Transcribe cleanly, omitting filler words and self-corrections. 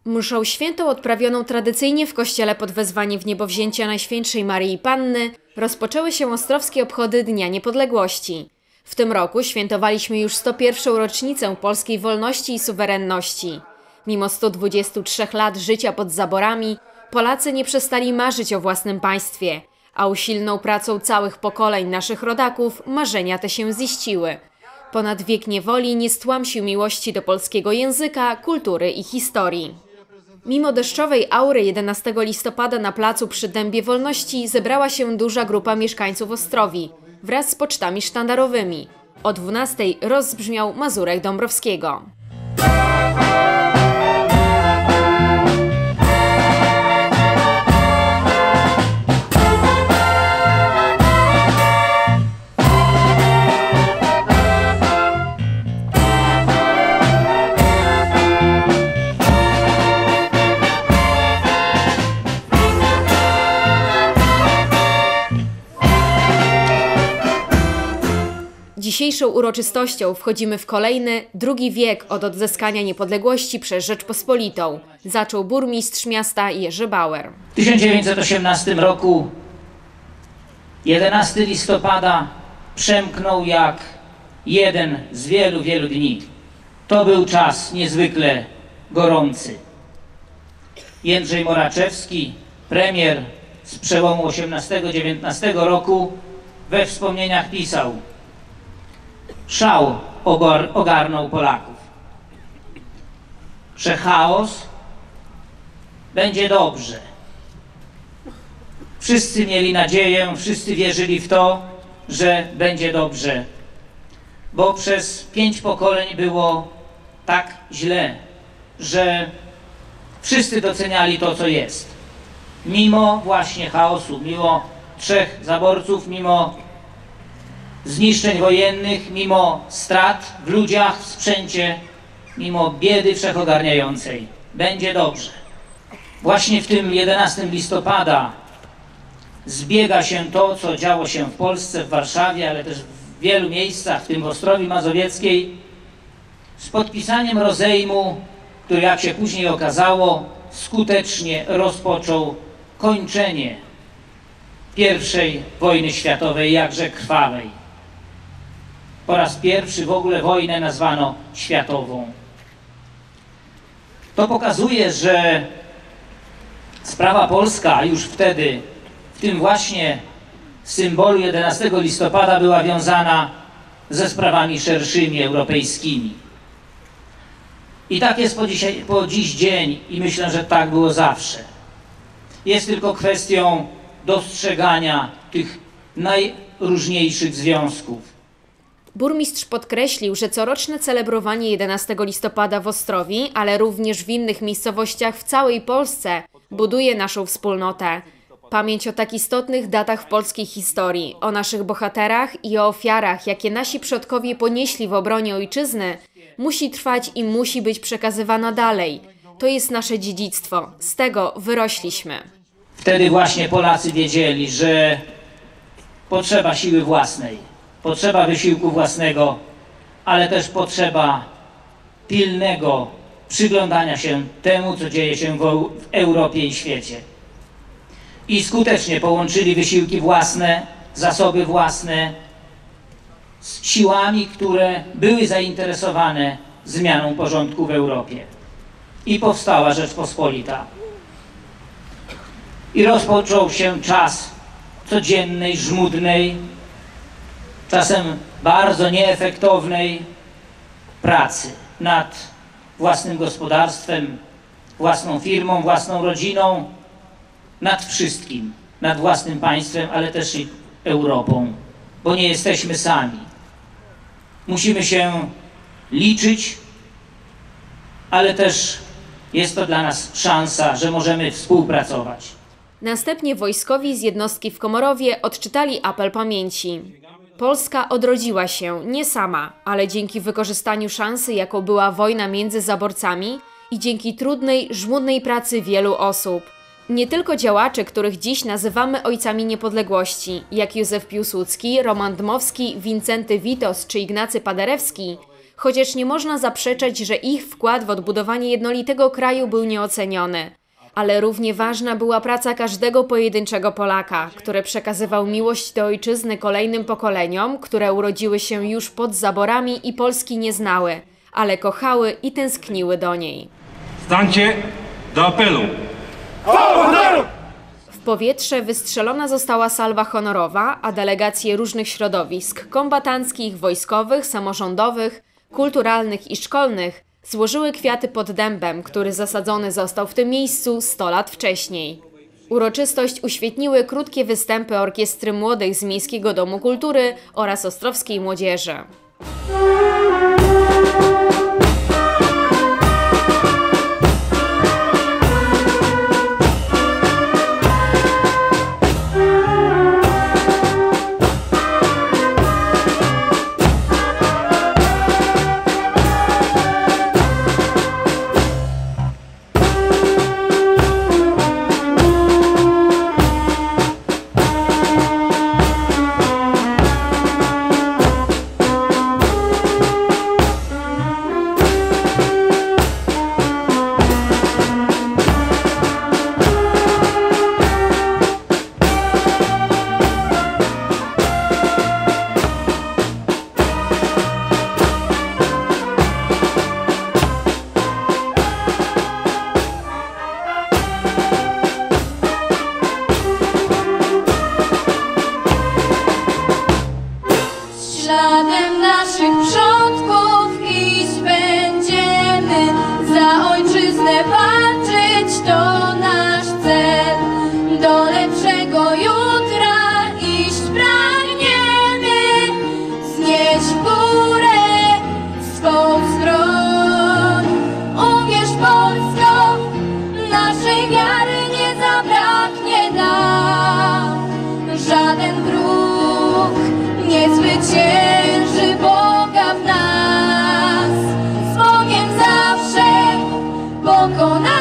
Mszą świętą odprawioną tradycyjnie w kościele pod wezwaniem Wniebowzięcia Najświętszej Maryi Panny rozpoczęły się ostrowskie obchody Dnia Niepodległości. W tym roku świętowaliśmy już 101. rocznicę polskiej wolności i suwerenności. Mimo 123 lat życia pod zaborami, Polacy nie przestali marzyć o własnym państwie, a usilną pracą całych pokoleń naszych rodaków marzenia te się ziściły. Ponad wiek niewoli nie stłamsił miłości do polskiego języka, kultury i historii. Mimo deszczowej aury 11 listopada na placu przy Dębie Wolności zebrała się duża grupa mieszkańców Ostrowi wraz z pocztami sztandarowymi. O 12 rozbrzmiał Mazurek Dąbrowskiego. Dzisiejszą uroczystością wchodzimy w kolejny, drugi wiek od odzyskania niepodległości przez Rzeczpospolitą, zaczął burmistrz miasta Jerzy Bauer. W 1918 roku 11 listopada przemknął jak jeden z wielu, wielu dni. To był czas niezwykle gorący. Jędrzej Moraczewski, premier z przełomu 18-19 roku, we wspomnieniach pisał: szał ogarnął Polaków, że chaos będzie dobrze. Wszyscy mieli nadzieję, wszyscy wierzyli w to, że będzie dobrze, bo przez 5 pokoleń było tak źle, że wszyscy doceniali to, co jest. Mimo właśnie chaosu, mimo 3 zaborców, mimo zniszczeń wojennych, mimo strat w ludziach, w sprzęcie, mimo biedy wszechogarniającej. Będzie dobrze. Właśnie w tym 11 listopada zbiega się to, co działo się w Polsce, w Warszawie, ale też w wielu miejscach, w tym w Ostrowi Mazowieckiej, z podpisaniem rozejmu, który, jak się później okazało, skutecznie rozpoczął kończenie I wojny światowej, jakże krwawej. Po raz pierwszy w ogóle wojnę nazwano światową. To pokazuje, że sprawa polska już wtedy, w tym właśnie symbolu 11 listopada, była wiązana ze sprawami szerszymi, europejskimi. I tak jest po dziś dzień i myślę, że tak było zawsze. Jest tylko kwestią dostrzegania tych najróżniejszych związków. Burmistrz podkreślił, że coroczne celebrowanie 11 listopada w Ostrowi, ale również w innych miejscowościach w całej Polsce buduje naszą wspólnotę. Pamięć o tak istotnych datach w polskiej historii, o naszych bohaterach i o ofiarach, jakie nasi przodkowie ponieśli w obronie ojczyzny, musi trwać i musi być przekazywana dalej. To jest nasze dziedzictwo. Z tego wyrośliśmy. Wtedy właśnie Polacy wiedzieli, że potrzeba siły własnej. Potrzeba wysiłku własnego, ale też potrzeba pilnego przyglądania się temu, co dzieje się w Europie i świecie. I skutecznie połączyli wysiłki własne, zasoby własne z siłami, które były zainteresowane zmianą porządku w Europie. I powstała Rzeczpospolita. I rozpoczął się czas codziennej, żmudnej, czasem bardzo nieefektownej pracy nad własnym gospodarstwem, własną firmą, własną rodziną, nad wszystkim, nad własnym państwem, ale też i Europą, bo nie jesteśmy sami. Musimy się liczyć, ale też jest to dla nas szansa, że możemy współpracować. Następnie wojskowi z jednostki w Komorowie odczytali apel pamięci. Polska odrodziła się nie sama, ale dzięki wykorzystaniu szansy, jaką była wojna między zaborcami i dzięki trudnej, żmudnej pracy wielu osób. Nie tylko działacze, których dziś nazywamy ojcami niepodległości, jak Józef Piłsudski, Roman Dmowski, Wincenty Witos czy Ignacy Paderewski, chociaż nie można zaprzeczać, że ich wkład w odbudowanie jednolitego kraju był nieoceniony. Ale równie ważna była praca każdego pojedynczego Polaka, który przekazywał miłość do ojczyzny kolejnym pokoleniom, które urodziły się już pod zaborami i Polski nie znały, ale kochały i tęskniły do niej. Stańcie do apelu! W powietrze wystrzelona została salwa honorowa, a delegacje różnych środowisk kombatanckich, wojskowych, samorządowych, kulturalnych i szkolnych złożyły kwiaty pod dębem, który zasadzony został w tym miejscu 100 lat wcześniej. Uroczystość uświetniły krótkie występy orkiestry młodych z Miejskiego Domu Kultury oraz ostrowskiej młodzieży. Śladem naszych przodków iść będziemy, za ojczyznę walczyć to nasz cel. Do lepszego jutra iść pragniemy, znieść w górę swą broń. Uwierz Polsko, naszej wiary nie zabraknie nam. Żaden wróg nie zwycięży Boga w nas. Z Bogiem zawsze pokonamy.